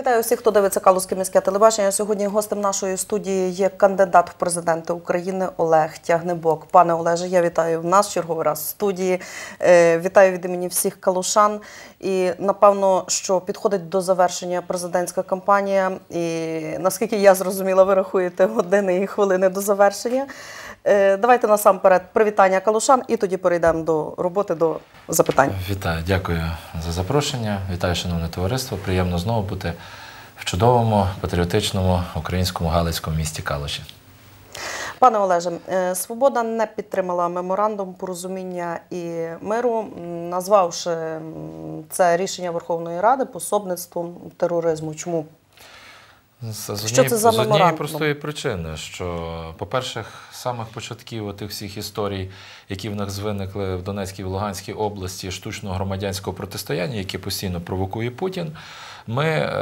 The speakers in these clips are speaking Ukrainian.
Вітаю всіх, хто дивиться Калузьке міське телебачення. Сьогодні гостем нашої студії є кандидат в президенти України Олег Тягнибок. Пане Олеже, я вітаю в нас черговий раз в студії. Вітаю від імені всіх калушан. І, напевно, що підходить до завершення президентська кампанія. І, наскільки я зрозуміла, ви рахуєте години і хвилини до завершення. Давайте насамперед привітання калушан і тоді перейдемо до роботи, до запитань. Вітаю, дякую за запрошення. Вітаю, шановне товариство. Приємно знову бути в чудовому, патріотичному українському галицькому місті Калуші. Пане Олеже, «Свобода» не підтримала меморандум порозуміння і миру, назвавши це рішення Верховної Ради пособництвом тероризму. Чому? Що це за з однієї меморандум? простої причини, що, по-перше, з самих початків тих всіх історій, які в нас виникли в Донецькій і Луганській області, штучного громадянського протистояння, яке постійно провокує Путін, ми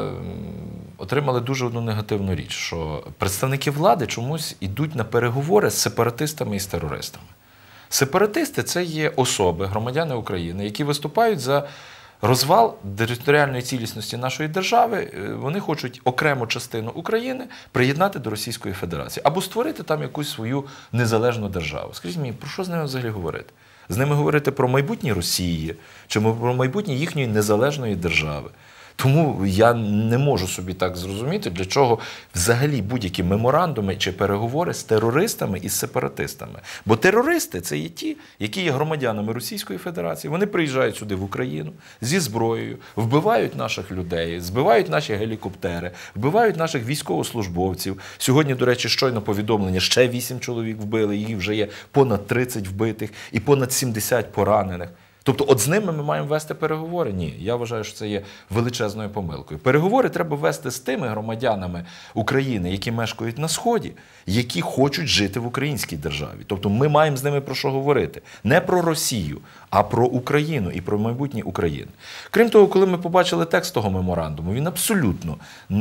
отримали дуже одну негативну річ, що представники влади чомусь йдуть на переговори з сепаратистами і з терористами. Сепаратисти – це є особи, громадяни України, які виступають за розвал територіальної цілісності нашої держави. Вони хочуть окрему частину України приєднати до Російської Федерації або створити там якусь свою незалежну державу. Скажіть мені, про що з ними взагалі говорити? З ними говорити про майбутнє Росії чи про майбутнє їхньої незалежної держави? Тому я не можу собі так зрозуміти, для чого взагалі будь-які меморандуми чи переговори з терористами і з сепаратистами. Бо терористи – це є ті, які є громадянами Російської Федерації. Вони приїжджають сюди в Україну зі зброєю, вбивають наших людей, збивають наші гелікоптери, вбивають наших військовослужбовців. Сьогодні, до речі, щойно повідомлення, ще 8 чоловік вбили, їх вже є понад 30 вбитих і понад 70 поранених. Тобто от з ними ми маємо вести переговори? Ні, я вважаю, що це є величезною помилкою. Переговори треба вести з тими громадянами України, які мешкають на Сході, які хочуть жити в українській державі. Тобто ми маємо з ними про що говорити. Не про Росію, а про Україну і про майбутнє України. Крім того, коли ми побачили текст того меморандуму, він абсолютно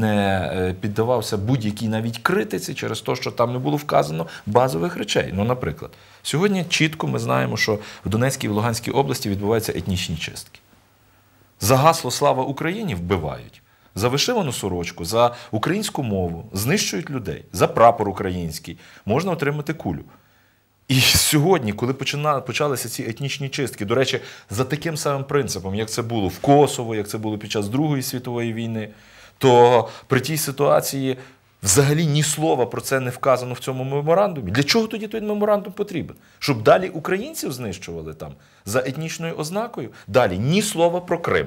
не піддавався будь-якій навіть критиці через те, що там не було вказано базових речей. Ну, наприклад, сьогодні чітко ми знаємо, що в Донецькій і в Луганській області відбуваються етнічні чистки. За гасло «Слава Україні» вбивають. За вишивану сорочку, за українську мову знищують людей. За прапор український можна отримати кулю. І сьогодні, коли почалися ці етнічні чистки, до речі, за таким самим принципом, як це було в Косово, як це було під час Другої світової війни, то при тій ситуації взагалі ні слова про це не вказано в цьому меморандумі. Для чого тоді той меморандум потрібен? Щоб далі українців знищували там за етнічною ознакою? Далі ні слова про Крим.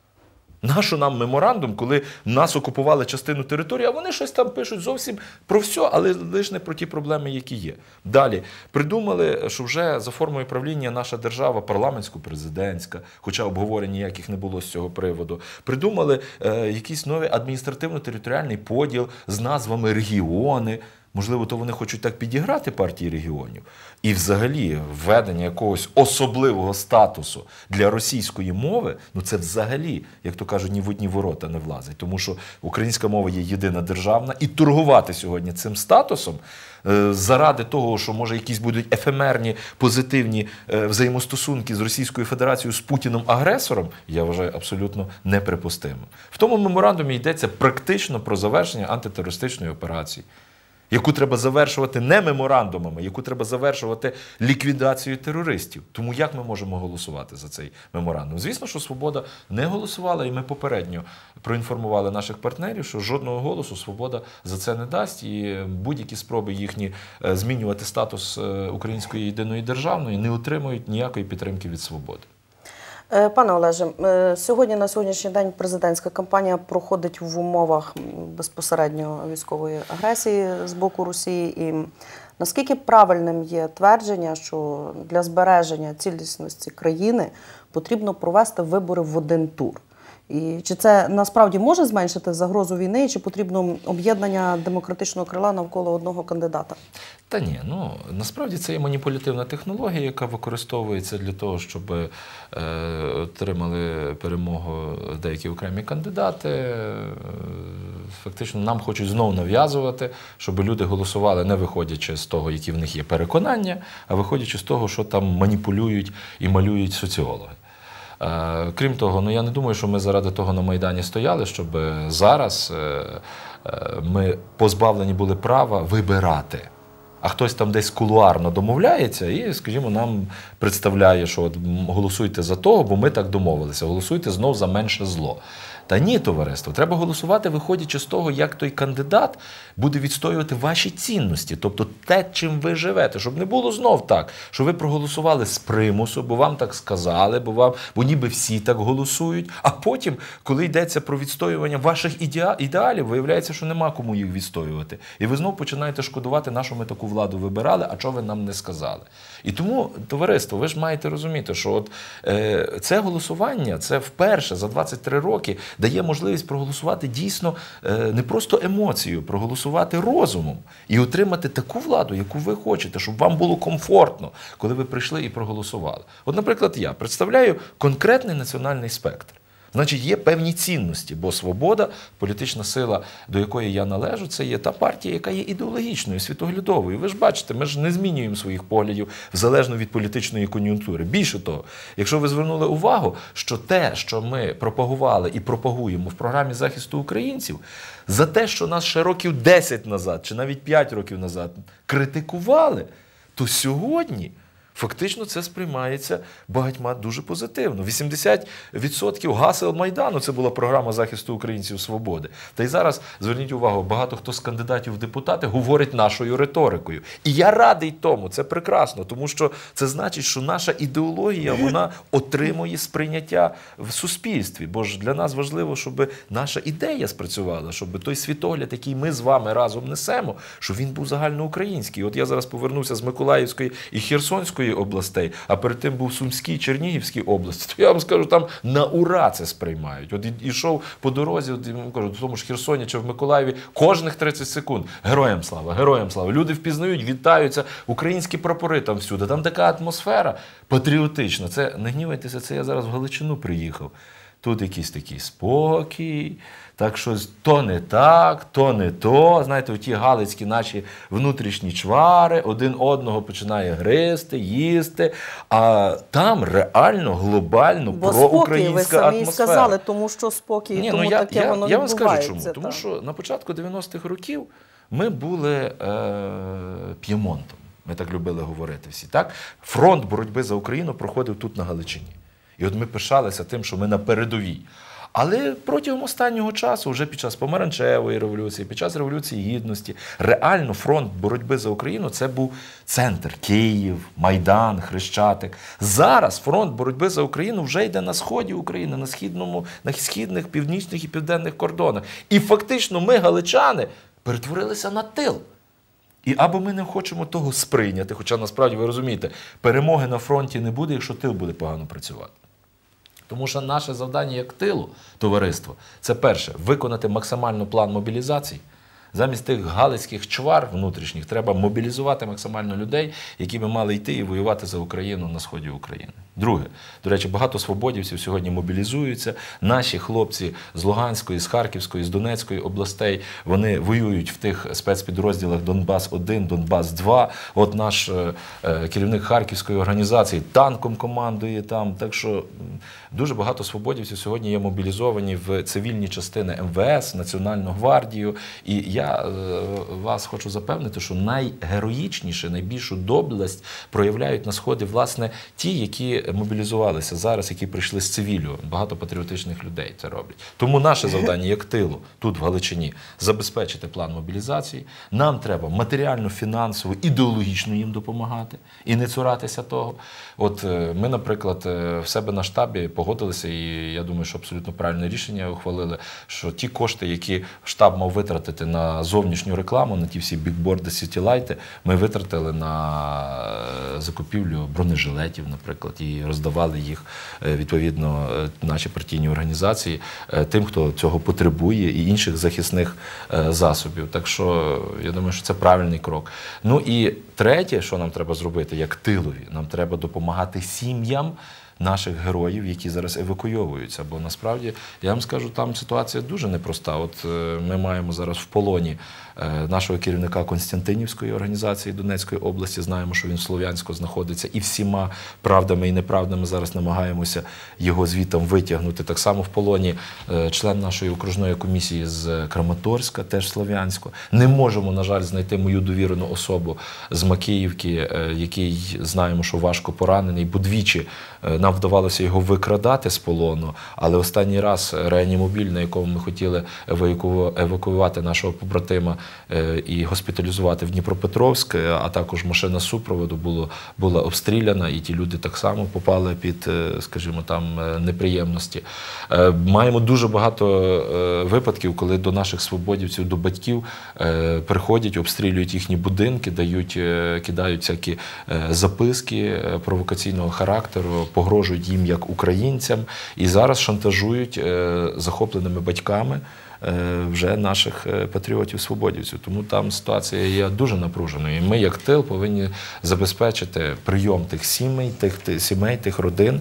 Нащо нам меморандум, коли нас окупували частину території, а вони щось там пишуть зовсім про все, але лише не про ті проблеми, які є. Далі придумали, що вже за формою правління наша держава парламентсько-президентська, хоча обговорень ніяких не було з цього приводу. Придумали якийсь новий адміністративно-територіальний поділ з назвами регіони. Можливо, то вони хочуть так підіграти партії регіонів. І взагалі введення якогось особливого статусу для російської мови, ну це взагалі, як то кажуть, ні в одні ворота не влазить. Тому що українська мова є єдина державна, і торгувати сьогодні цим статусом заради того, що може якісь будуть ефемерні, позитивні взаємостосунки з Російською Федерацією, з Путіним-агресором, я вважаю абсолютно неприпустимим. В тому меморандумі йдеться практично про завершення антитерористичної операції, яку треба завершувати не меморандумами, яку треба завершувати ліквідацією терористів. Тому як ми можемо голосувати за цей меморандум? Звісно, що «Свобода» не голосувала, і ми попередньо проінформували наших партнерів, що жодного голосу «Свобода» за це не дасть, і будь-які спроби їхні змінювати статус української єдиної державної не отримують ніякої підтримки від «Свободи». Пане Олеже, сьогодні на сьогоднішній день президентська кампанія проходить в умовах безпосередньо військової агресії з боку Росії. І наскільки правильним є твердження, що для збереження цілісності країни потрібно провести вибори в один тур? І чи це насправді може зменшити загрозу війни, чи потрібно об'єднання демократичного крила навколо одного кандидата? Та ні, ну насправді це є маніпулятивна технологія, яка використовується для того, щоб отримали перемогу деякі окремі кандидати. Фактично нам хочуть знову нав'язувати, щоб люди голосували не виходячи з того, які в них є переконання, а виходячи з того, що там маніпулюють і малюють соціологи. Крім того, я не думаю, що ми заради того на Майдані стояли, щоб зараз ми позбавлені були права вибирати. А хтось там десь кулуарно домовляється і, скажімо, нам представляє, що от голосуйте за того, бо ми так домовилися, голосуйте знов за менше зло. Та ні, товариство, треба голосувати, виходячи з того, як той кандидат буде відстоювати ваші цінності, тобто те, чим ви живете, щоб не було знов так, що ви проголосували з примусу, бо вам так сказали, бо ніби всі так голосують, а потім, коли йдеться про відстоювання ваших ідеалів, виявляється, що нема кому їх відстоювати. І ви знов починаєте шкодувати, на що ми таку владу вибирали, а чого ви нам не сказали. І тому, товариство, ви ж маєте розуміти, що от, це голосування, це вперше за 23 роки дає можливість проголосувати дійсно не просто емоцією, проголосувати розумом і отримати таку владу, яку ви хочете, щоб вам було комфортно, коли ви прийшли і проголосували. От, наприклад, я представляю конкретний національний спектр. Значить, є певні цінності, бо свобода, політична сила, до якої я належу, це є та партія, яка є ідеологічною, світоглядовою. Ви ж бачите, ми ж не змінюємо своїх поглядів залежно від політичної кон'юнктури. Більше того, якщо ви звернули увагу, що те, що ми пропагували і пропагуємо в програмі захисту українців, за те, що нас ще років 10 назад, чи навіть 5 років назад критикували, то сьогодні фактично це сприймається багатьма дуже позитивно. 80% гасел Майдану – це була програма захисту українців свободи. Та й зараз, зверніть увагу, багато хто з кандидатів в депутати говорить нашою риторикою. І я радий тому, це прекрасно, тому що це значить, що наша ідеологія, вона отримує сприйняття в суспільстві. Бо ж для нас важливо, щоб наша ідея спрацювала, щоб той світогляд, який ми з вами разом несемо, щоб він був загальноукраїнський. От я зараз повернувся з Миколаївської і Херсонської областей, а перед тим був Сумській і Чернігівській області, то я вам скажу, там на ура це сприймають. От ішов по дорозі, от, кажу, в тому ж Херсоні чи в Миколаєві, кожних 30 секунд героям слава, героям слава. Люди впізнають, вітаються, українські прапори там всюди. Там така атмосфера патріотична. Це, не гнівайтеся, це я зараз в Галичину приїхав. Тут якийсь такий спокій, так щось то не так, то не то. Знаєте, оті галицькі наші внутрішні чвари, один одного починає гризти, їсти, а там реально, глобально проукраїнська атмосфера. Ви самі сказали, тому що спокій, тому таке воно відбувається. Я вам скажу чому. Тому що на початку 90-х років ми були П'ємонтом, ми так любили говорити всі. Так? Фронт боротьби за Україну проходив тут на Галичині. І от ми пишалися тим, що ми на передовій. Але протягом останнього часу, вже під час Помаранчевої революції, під час Революції Гідності, реально фронт боротьби за Україну – це був центр, Київ, Майдан, Хрещатик. Зараз фронт боротьби за Україну вже йде на сході України, на східних, північних і південних кордонах. І фактично ми, галичани, перетворилися на тил. І або ми не хочемо того сприйняти, хоча насправді, ви розумієте, перемоги на фронті не буде, якщо тил буде погано працювати. Тому що наше завдання як тилу, товариство, це перше – виконати максимально план мобілізації. Замість тих галицьких чвар внутрішніх треба мобілізувати максимально людей, які би мали йти і воювати за Україну на сході України. Друге, до речі, багато свободівців сьогодні мобілізуються. Наші хлопці з Луганської, з Харківської, з Донецької областей, вони воюють в тих спецпідрозділах Донбас-1, Донбас-2. От наш керівник Харківської організації танком командує там. Так що дуже багато свободівців сьогодні є мобілізовані в цивільні частини МВС, Національну гвардію. І я вас хочу запевнити, що найгероїчніше, найбільшу доблесть проявляють на Сході, власне, ті, які мобілізувалися зараз, які прийшли з цивілю. Багато патріотичних людей це роблять. Тому наше завдання, як тилу, тут в Галичині, забезпечити план мобілізації. Нам треба матеріально, фінансово, ідеологічно їм допомагати і не цуратися того. От ми, наприклад, в себе на штабі погодилися, і я думаю, що абсолютно правильне рішення ухвалили, що ті кошти, які штаб мав витратити на зовнішню рекламу, на ті всі бікборди, сітілайти, ми витратили на закупівлю бронежилетів, наприклад, і роздавали їх, відповідно, наші партійні організації тим, хто цього потребує, і інших захисних засобів. Так що, я думаю, що це правильний крок. Ну і третє, що нам треба зробити, як тилові, нам треба допомагати сім'ям наших героїв, які зараз евакуйовуються. Бо насправді, я вам скажу, там ситуація дуже непроста. От ми маємо зараз в полоні нашого керівника Константинівської організації Донецької області, знаємо, що він в Слов'янську знаходиться, і всіма правдами і неправдами зараз намагаємося його звітом витягнути. Так само в полоні член нашої окружної комісії з Краматорська, теж Слов'янську. Не можемо, на жаль, знайти мою довірену особу з Макіївки, який знаємо, що важко поранений, бо двічі нам вдавалося його викрадати з полону, але останній раз реанімобіль, на якому ми хотіли евакуювати нашого побратима і госпіталізувати в Дніпропетровськ, а також машина супроводу була обстріляна, і ті люди так само попали під, скажімо, там неприємності. Маємо дуже багато випадків, коли до наших свободівців, до батьків приходять, обстрілюють їхні будинки, кидають всякі записки провокаційного характеру, погрожують їм як українцям, і зараз шантажують захопленими батьками вже наших патріотів-свободівців. Тому там ситуація є дуже напруженою. І ми, як тил, повинні забезпечити прийом тих сімей, тих родин.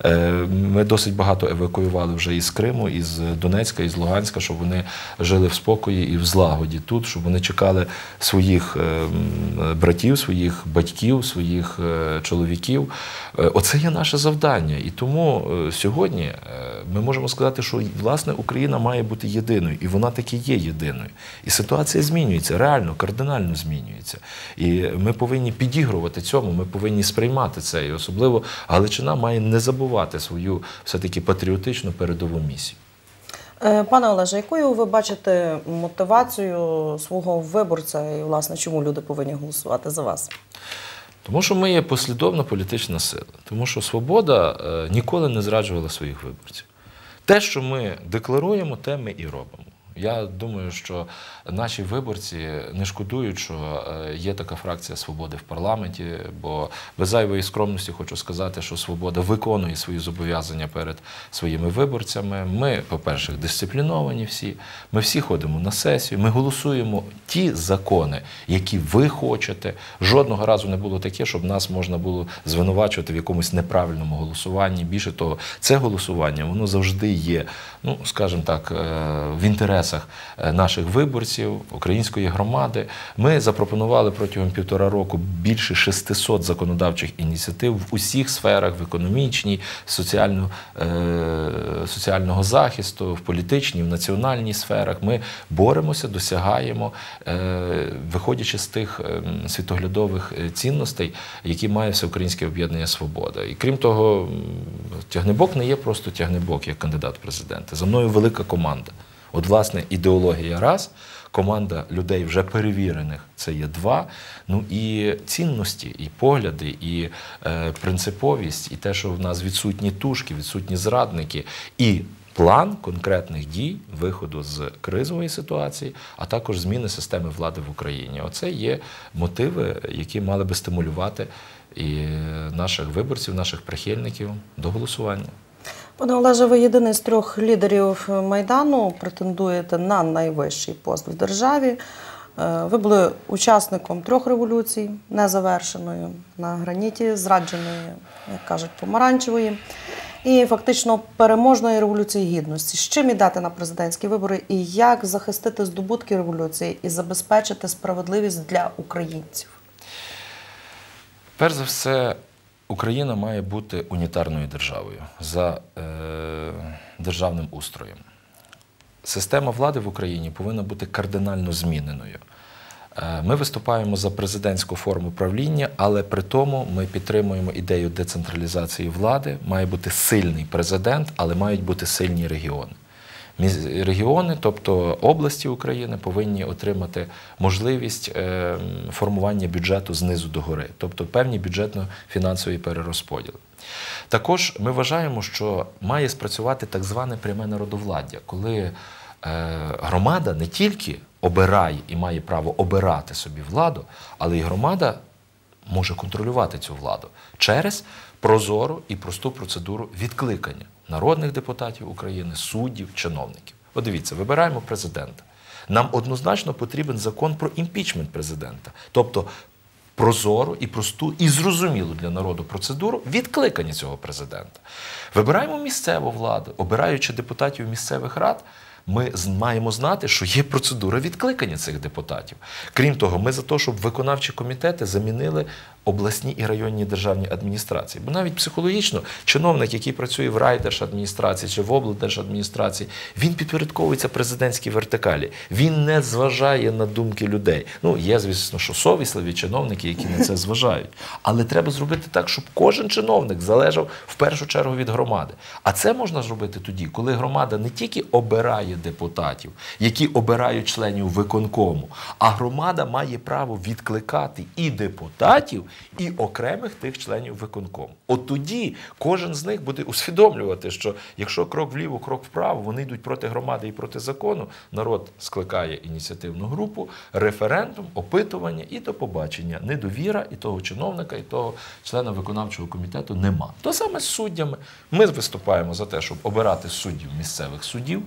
Ми досить багато евакуювали вже із Криму, із Донецька, із Луганська, щоб вони жили в спокої і в злагоді тут, щоб вони чекали своїх братів, своїх батьків, своїх чоловіків. Оце є наше завдання. І тому сьогодні ми можемо сказати, що, власне, Україна має бути єдиною. І вона таки є єдиною. І ситуація змінюється, реально, кардинально змінюється. І ми повинні підігрувати цьому, ми повинні сприймати це. І особливо Галичина має не забувати свою все-таки патріотичну передову місію. Пане Олеже, якою ви бачите мотивацію свого виборця і, власне, чому люди повинні голосувати за вас? Тому що ми є послідовна політична сила. Тому що «Свобода» ніколи не зраджувала своїх виборців. Те, що ми декларуємо, те ми і робимо. Я думаю, що наші виборці не шкодують, що є така фракція «Свободи» в парламенті, бо без зайвої скромності хочу сказати, що «Свобода» виконує свої зобов'язання перед своїми виборцями. Ми, по-перше, дисципліновані всі, ми всі ходимо на сесію, ми голосуємо ті закони, які ви хочете. Жодного разу не було таке, щоб нас можна було звинувачувати в якомусь неправильному голосуванні. Більше того, це голосування, воно завжди є, ну, скажімо так, в інтересах наших виборців, української громади. Ми запропонували протягом 1,5 року більше 600 законодавчих ініціатив в усіх сферах, в економічній, соціального захисту, в політичній, в національній сферах. Ми боремося, досягаємо, виходячи з тих світоглядових цінностей, які має Всеукраїнське об'єднання «Свобода». І крім того, Тягнебок не є просто Тягнебок як кандидат в президенти. За мною велика команда. От, власне, ідеологія раз, команда людей вже перевірених – це є два. Ну і цінності, і погляди, і принциповість, і те, що в нас відсутні тушки, відсутні зрадники, і план конкретних дій, виходу з кризової ситуації, а також зміни системи влади в Україні. Оце є мотиви, які мали би стимулювати і наших виборців, наших прихильників до голосування. Пане Олеже, ви єдиний з 3 лідерів Майдану, претендуєте на найвищий пост в державі. Ви були учасником 3 революцій, незавершеної, на граніті, зрадженої, як кажуть, помаранчевої, і фактично переможної Революції Гідності. З чим йдете на президентські вибори і як захистити здобутки революції і забезпечити справедливість для українців? Перш за все, Україна має бути унітарною державою за державним устроєм. Система влади в Україні повинна бути кардинально зміненою. Ми виступаємо за президентську форму правління, але при тому ми підтримуємо ідею децентралізації влади. Має бути сильний президент, але мають бути сильні регіони. Регіони, тобто області України, повинні отримати можливість формування бюджету знизу до гори, тобто певні бюджетно-фінансові перерозподіли. Також ми вважаємо, що має спрацювати так зване пряме народовладдя, коли громада не тільки обирає і має право обирати собі владу, але й громада може контролювати цю владу через прозору і просту процедуру відкликання народних депутатів України, суддів, чиновників. От дивіться, вибираємо президента. Нам однозначно потрібен закон про імпічмент президента. Тобто прозору і просту, і зрозумілу для народу процедуру відкликання цього президента. Вибираємо місцеву владу, обираючи депутатів місцевих рад, ми маємо знати, що є процедура відкликання цих депутатів. Крім того, ми за те, щоб виконавчі комітети замінили обласні і районні державні адміністрації. Бо навіть психологічно чиновник, який працює в райдержадміністрації чи в облдержадміністрації, він підпорядковується президентській вертикалі. Він не зважає на думки людей. Ну, є, звісно, що совісливі чиновники, які на це зважають. Але треба зробити так, щоб кожен чиновник залежав в першу чергу від громади. А це можна зробити тоді, коли громада не тільки обирає депутатів, які обирають членів виконкому, а громада має право відкликати і депутатів, і окремих тих членів виконкому. От тоді кожен з них буде усвідомлювати, що якщо крок вліво, крок вправо, вони йдуть проти громади і проти закону, народ скликає ініціативну групу, референдум, опитування і до побачення. Недовіра і того чиновника, і того члена виконавчого комітету нема. То саме з суддями. Ми виступаємо за те, щоб обирати суддів місцевих судів.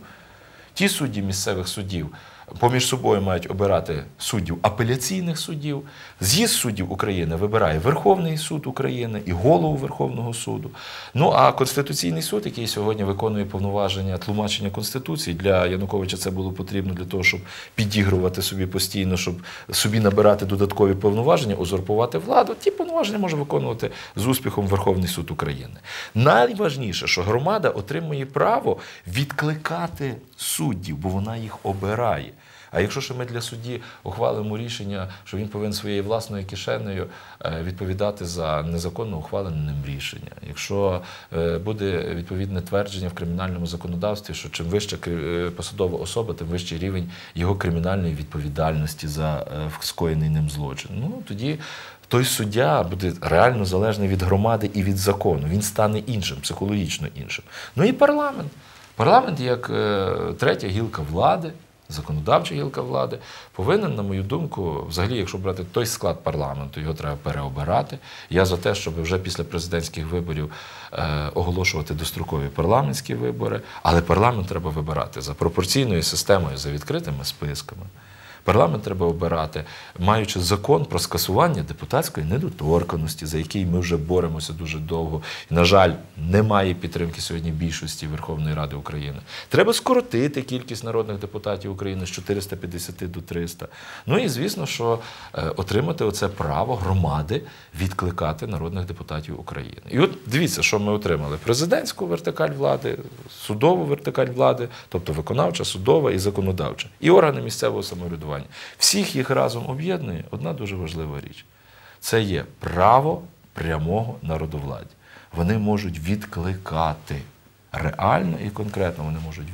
Ті судді місцевих судів поміж собою мають обирати суддів апеляційних судів. З'їзд суддів України вибирає Верховний суд України і голову Верховного суду. Ну а Конституційний суд, який сьогодні виконує повноваження тлумачення Конституції, для Януковича це було потрібно для того, щоб підігрувати собі постійно, щоб собі набирати додаткові повноваження, узурпувати владу. Ті повноваження може виконувати з успіхом Верховний суд України. Найважніше, що громада отримує право відкликати суддів, бо вона їх обирає. А якщо ж ми для судді ухвалимо рішення, що він повинен своєю власною кишенею відповідати за незаконно ухвалене ним рішення, якщо буде відповідне твердження в кримінальному законодавстві, що чим вища посадова особа, тим вищий рівень його кримінальної відповідальності за скоєний ним злочин, ну тоді той суддя буде реально залежний від громади і від закону. Він стане іншим, психологічно іншим. Ну і парламент. Парламент, як третя гілка влади, законодавча гілка влади, повинен, на мою думку, взагалі, якщо брати той склад парламенту, його треба переобирати. Я за те, щоб вже після президентських виборів оголошувати дострокові парламентські вибори, але парламент треба вибирати за пропорційною системою, за відкритими списками. Парламент треба обирати, маючи закон про скасування депутатської недоторканності, за який ми вже боремося дуже довго. І, на жаль, немає підтримки сьогодні більшості Верховної Ради України. Треба скоротити кількість народних депутатів України з 450 до 300. Ну і, звісно, що отримати оце право громади відкликати народних депутатів України. І от дивіться, що ми отримали. Президентську вертикаль влади, судову вертикаль влади, тобто виконавча, судова і законодавча. І органи місцевого самоврядування. Всіх їх разом об'єднує одна дуже важлива річ. Це є право прямого народовладдя. Вони можуть відкликати, реально і конкретно вони можуть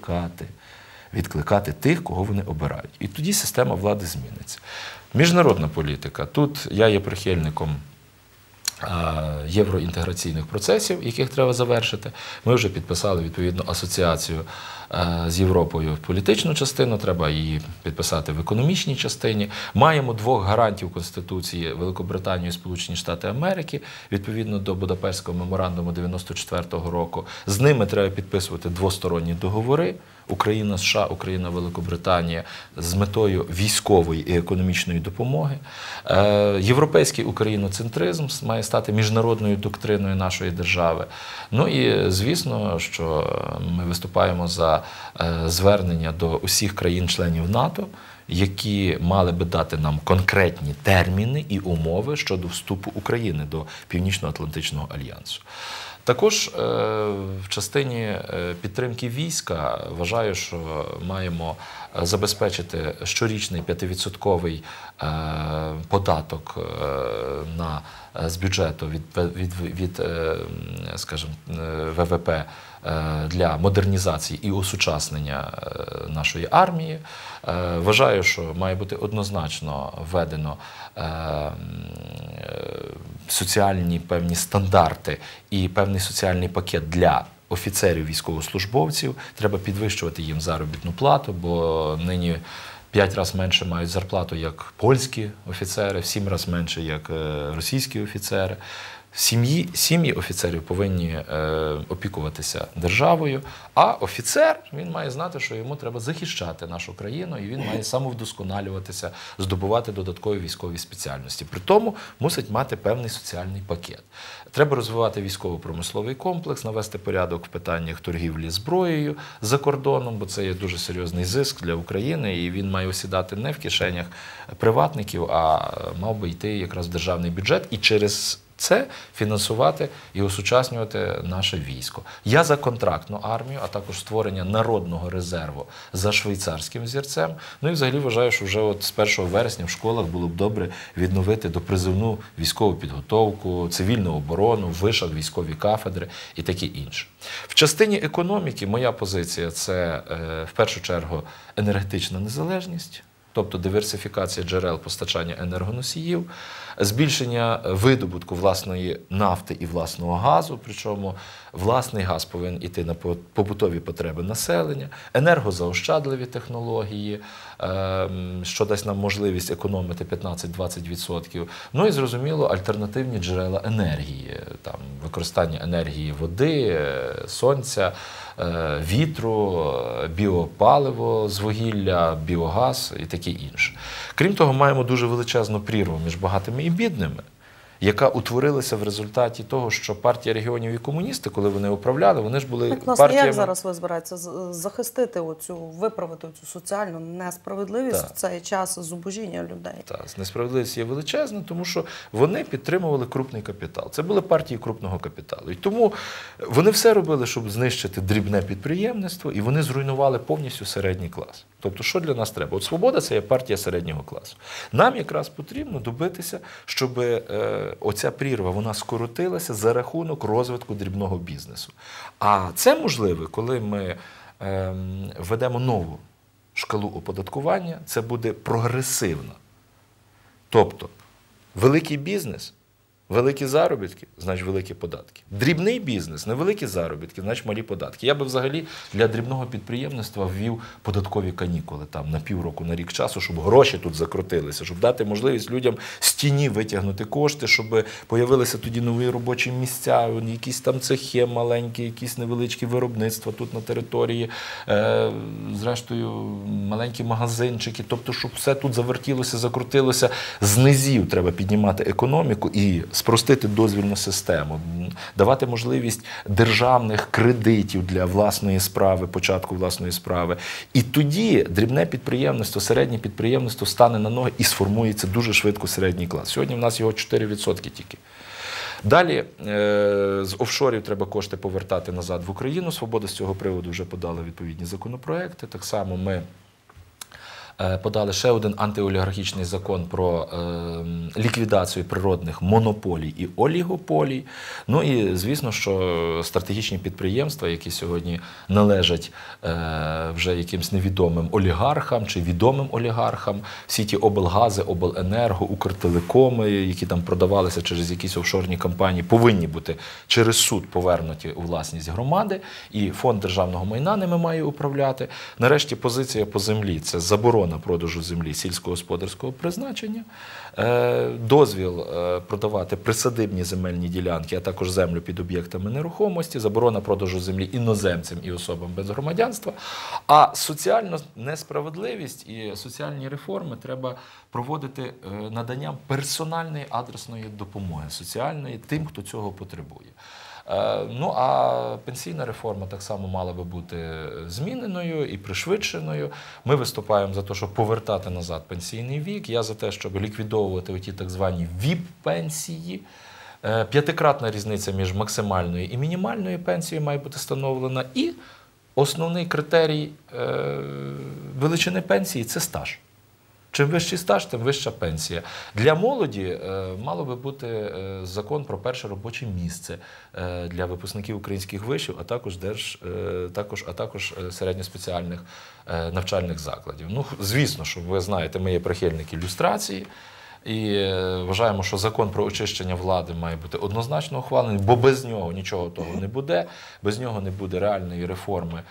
відкликати тих, кого вони обирають. І тоді система влади зміниться. Міжнародна політика. Тут я є прихильником євроінтеграційних процесів, яких треба завершити. Ми вже підписали відповідну асоціацію з Європою в політичну частину, треба її підписати в економічній частині. Маємо двох гарантів Конституції Великобританію і Сполучені Штати Америки, відповідно до Будапештського меморандуму 94-го року. З ними треба підписувати двосторонні договори. Україна, США, Україна, Великобританія з метою військової і економічної допомоги. Європейський україноцентризм має стати міжнародною доктриною нашої держави. Ну і, звісно, що ми виступаємо за звернення до усіх країн-членів НАТО, які мали би дати нам конкретні терміни і умови щодо вступу України до Північно-Атлантичного альянсу. Також в частині підтримки війська вважаю, що маємо забезпечити щорічний 5% податок з бюджету від скажімо, ВВП для модернізації і осучаснення нашої армії. Вважаю, що має бути однозначно введено соціальні певні стандарти і певний соціальний пакет для офіцерів, військовослужбовців. Треба підвищувати їм заробітну плату, бо нині 5 разів менше мають зарплату, як польські офіцери, в 7 разів менше, як російські офіцери. Сім'ї офіцерів повинні опікуватися державою, а офіцер, він має знати, що йому треба захищати нашу країну, і він має самовдосконалюватися, здобувати додаткові військові спеціальності. При тому мусить мати певний соціальний пакет. Треба розвивати військово-промисловий комплекс, навести порядок в питаннях торгівлі зброєю за кордоном, бо це є дуже серйозний зиск для України, і він має осідати не в кишенях приватників, а мав би йти якраз в державний бюджет, і через це фінансувати і осучаснювати наше військо. Я за контрактну армію, а також створення народного резерву за швейцарським взірцем. Ну і взагалі вважаю, що вже от з 1 вересня в школах було б добре відновити допризивну військову підготовку, цивільну оборону, вишах, військові кафедри і таке інше. В частині економіки моя позиція – це в першу чергу енергетична незалежність, тобто диверсифікація джерел постачання енергоносіїв, збільшення видобутку власної нафти і власного газу, причому власний газ повинен йти на побутові потреби населення, енергозаощадливі технології, що дасть нам можливість економити 15-20%. Ну і, зрозуміло, альтернативні джерела енергії, там, використання енергії води, сонця, вітру, біопаливо з вугілля, біогаз і таке інше. Крім того, маємо дуже величезну прірву між багатими і бідними, яка утворилася в результаті того, що партія регіонів і комуністи, коли вони управляли, вони ж були власне, партіями... як зараз ви збираєтеся захистити виправити цю соціальну несправедливість в цей час зубожіння людей? Так, несправедливість є величезна, тому що вони підтримували крупний капітал. Це були партії крупного капіталу. І тому вони все робили, щоб знищити дрібне підприємництво, і вони зруйнували повністю середній клас. Тобто, що для нас треба? От «Свобода» – це є партія середнього класу. Нам якраз потрібно добитися, щоб оця прірва, вона скоротилася за рахунок розвитку дрібного бізнесу. А це можливо, коли ми введемо нову шкалу оподаткування, це буде прогресивно. Тобто, великий бізнес, великі заробітки, значить великі податки. Дрібний бізнес, невеликі заробітки, значить малі податки. Я би взагалі для дрібного підприємництва ввів податкові канікули там, на півроку, на рік часу, щоб гроші тут закрутилися, щоб дати можливість людям з тіні витягнути кошти, щоб появилися тоді нові робочі місця, якісь там цехи маленькі, якісь невеличкі виробництва тут на території, зрештою маленькі магазинчики, тобто щоб все тут завертілося, закрутилося. З низів треба піднімати економіку і спростити дозвільну систему, давати можливість державних кредитів для власної справи, початку власної справи. І тоді дрібне підприємництво, середнє підприємництво стане на ноги і сформується дуже швидко середній клас. Сьогодні в нас його 4% тільки. Далі з офшорів треба кошти повертати назад в Україну. «Свобода» з цього приводу вже подала відповідні законопроекти. Так само ми подали ще один антиолігархічний закон про ліквідацію природних монополій і олігополій. Ну і, звісно, що стратегічні підприємства, які сьогодні належать вже якимсь невідомим олігархам чи відомим олігархам, всі ті облгази, обленерго, укртелекоми, які там продавалися через якісь офшорні компанії, повинні бути через суд повернуті у власність громади, і фонд державного майна ними має управляти. Нарешті позиція по землі – це заборона продажу землі сільськогосподарського призначення, дозвіл продавати присадибні земельні ділянки, а також землю під об'єктами нерухомості, заборона продажу землі іноземцям і особам без громадянства. А соціальну несправедливість і соціальні реформи треба проводити наданням персональної адресної допомоги, соціальної, тим, хто цього потребує. Ну, а пенсійна реформа так само мала би бути зміненою і пришвидшеною. Ми виступаємо за те, щоб повертати назад пенсійний вік. Я за те, щоб ліквідовувати оті так звані ВІП-пенсії. 5-кратна різниця між максимальною і мінімальною пенсією має бути встановлена. І основний критерій величини пенсії – це стаж. Чим вищий стаж, тим вища пенсія. Для молоді мало би бути закон про перше робоче місце для випускників українських вишів, а також середньоспеціальних навчальних закладів. Ну, звісно, що ви знаєте, ми є прихильники люстрації. І вважаємо, що закон про очищення влади має бути однозначно ухвалений, бо без нього нічого того не буде, без нього не буде реальної реформи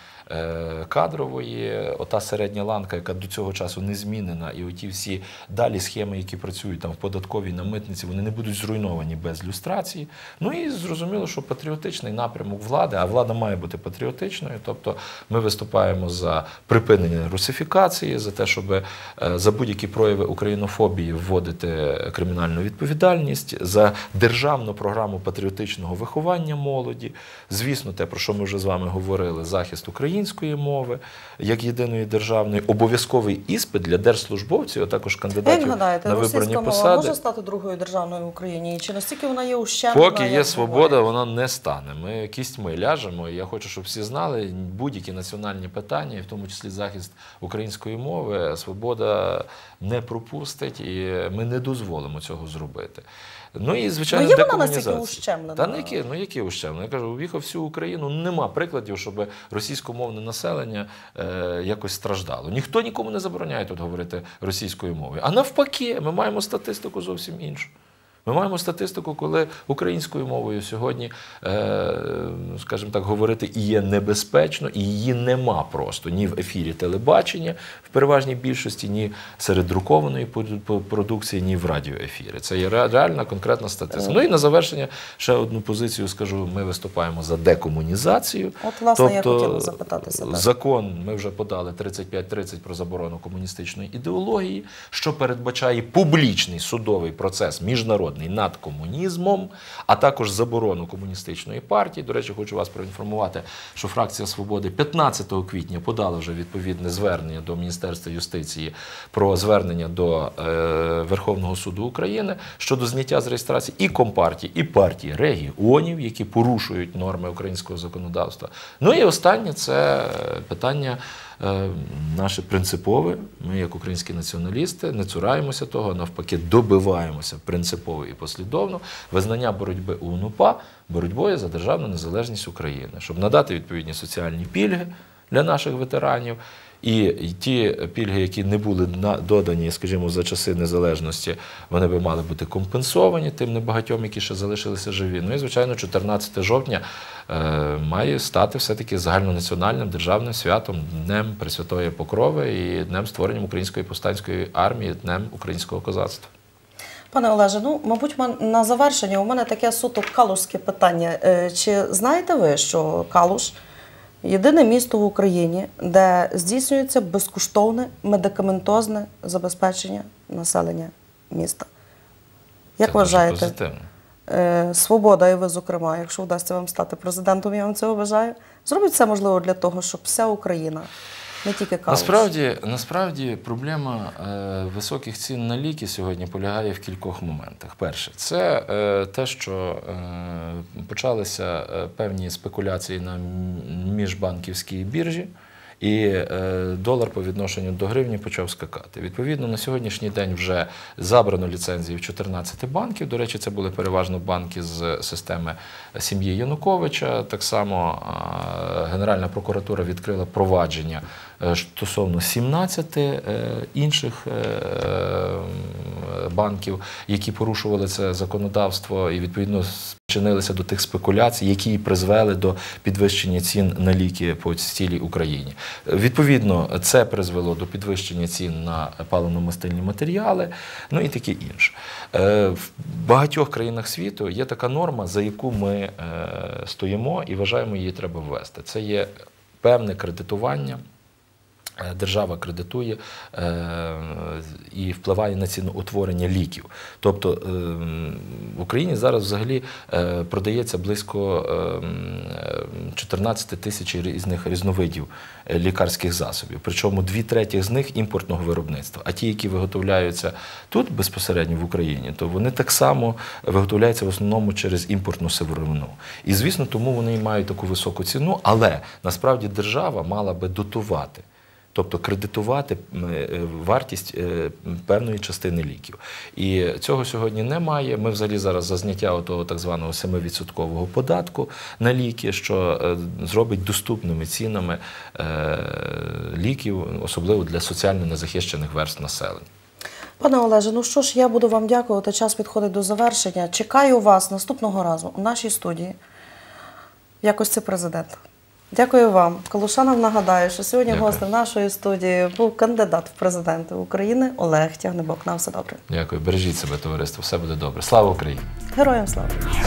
кадрової. Ота середня ланка, яка до цього часу не змінена, і оті всі далі схеми, які працюють там в податковій, на митниці, вони не будуть зруйновані без люстрації. Ну і зрозуміло, що патріотичний напрямок влади, а влада має бути патріотичною, тобто ми виступаємо за припинення русифікації, за те, щоб за будь-які прояви українофобії вводити кримінальну відповідальність, за державну програму патріотичного виховання молоді. Звісно, те, про що ми вже з вами говорили, захист української мови як єдиної державної, обов'язковий іспит для держслужбовців, а також кандидатів Як гадаєте, на виборні російська мова посади. може стати другою державною в Україні? І чи настільки вона є ущемлена? Поки є як свобода, говорять? вона не стане. Ми кістьми ляжемо, і я хочу, щоб всі знали, будь-які національні питання, і в тому числі захист української мови, свобода не пропустить, і ми не дозволимо цього зробити. Ну і, звичайно, є вона декомунізація. настільки ущемлена? Та які ущемлені? Я кажу, об'їхав всю Україну, нема прикладів, щоб російськомовне населення якось страждало. Ніхто нікому не забороняє тут говорити російською мовою. А навпаки, ми маємо статистику зовсім іншу. Ми маємо статистику, коли українською мовою сьогодні, скажімо так, говорити і є небезпечно, і її нема просто ні в ефірі телебачення в переважній більшості, ні серед друкованої продукції, ні в радіоефірі. Це є реальна, конкретна статистика. Ну і на завершення ще одну позицію скажу. Ми виступаємо за декомунізацію. От, власне, я Тобто, хотіла запитати себе. Закон, ми вже подали 3530 про заборону комуністичної ідеології, що передбачає публічний судовий процес міжнародний над комунізмом, а також заборону комуністичної партії. До речі, хочу вас проінформувати, що фракція «Свободи» 15 квітня подала вже відповідне звернення до Міністерства юстиції про звернення до Верховного суду України щодо зняття з реєстрації і Компартії, і партії регіонів, які порушують норми українського законодавства. Ну і останнє – це питання наше принципове. Ми, як українські націоналісти, не цураємося того, навпаки, добиваємося принципово і послідовно визнання боротьби УНУПА боротьбою за державну незалежність України, щоб надати відповідні соціальні пільги для наших ветеранів. І ті пільги, які не були додані, скажімо, за часи незалежності, вони би мали бути компенсовані тим небагатьом, які ще залишилися живі. Ну і, звичайно, 14 жовтня має стати все-таки загальнонаціональним державним святом, Днем Пресвятої Покрови і Днем створення Української повстанської армії, Днем українського козацтва. Пане Олеже, ну, мабуть, на завершення у мене таке суто калужське питання. Чи знаєте ви, що Калуш – єдине місто в Україні, де здійснюється безкоштовне медикаментозне забезпечення населення міста? Як вважаєте? Позитивно. Свобода, і ви, зокрема, якщо вдасться вам стати президентом, я вам цього бажаю, зробить все можливо для того, щоб вся Україна, не тільки Калуш. Насправді проблема високих цін на ліки сьогодні полягає в кількох моментах. Перше, це те, що почалися певні спекуляції на міжбанківській біржі, і долар по відношенню до гривні почав скакати. Відповідно, на сьогоднішній день вже забрано ліцензії в 14 банків. До речі, це були переважно банки з системи сім'ї Януковича. Так само Генеральна прокуратура відкрила провадження стосовно 17 інших банків, які порушували це законодавство і, відповідно, чинилися до тих спекуляцій, які призвели до підвищення цін на ліки по цілій Україні. Відповідно, це призвело до підвищення цін на паливно-мастильні матеріали, ну і таке інше. В багатьох країнах світу є така норма, за яку ми стоїмо і вважаємо, її треба ввести. Це є певне кредитування. Держава кредитує і впливає на ціноутворення ліків. Тобто в Україні зараз взагалі продається близько 14 тисяч різних різновидів лікарських засобів. Причому 2/3 з них імпортного виробництва. А ті, які виготовляються тут безпосередньо в Україні, то вони так само виготовляються в основному через імпортну сировину. І, звісно, тому вони і мають таку високу ціну, але насправді держава мала би дотувати. Тобто кредитувати вартість певної частини ліків. І цього сьогодні немає. Ми взагалі зараз за зняття того так званого 7% податку на ліки, що зробить доступними цінами ліків, особливо для соціально незахищених верств населення. Пане Олеже, ну що ж, я буду вам дякувати. Час підходить до завершення. Чекаю вас наступного разу у нашій студії в якості президента. Дякую вам. Колушанам нагадаю, що сьогодні Дякую. гостем нашої студії був кандидат в президенти України Олег Тягнебок. На все добре. Дякую. Бережіть себе, товариство. Все буде добре. Слава Україні! Героям слава!